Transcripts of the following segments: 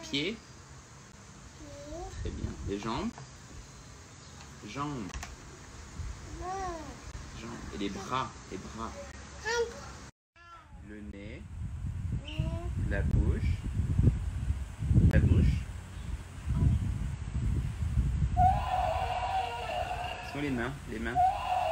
pieds. Très bien. Les jambes. Jambes. Jambes. Et les bras. Les bras. Le nez. La bouche. La bouche. Ce sont les mains. Les mains.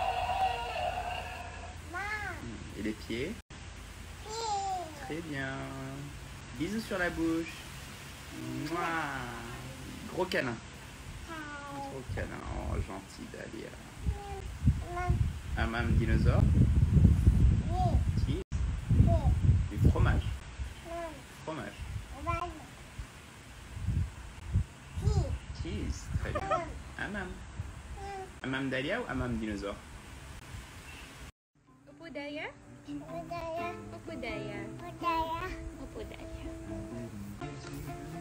Et les pieds. Très bien. Bisous sur la bouche. Mouah. Gros câlin. Gros câlin. Oh, gentil Dahlia. Mam dinosaure. Cheese. Du fromage. Fromage. Cheese. Très bien. Mam Dahlia ou Mam dinosaure? Opo Dahlia? Opo Dahlia. Opo Dahlia.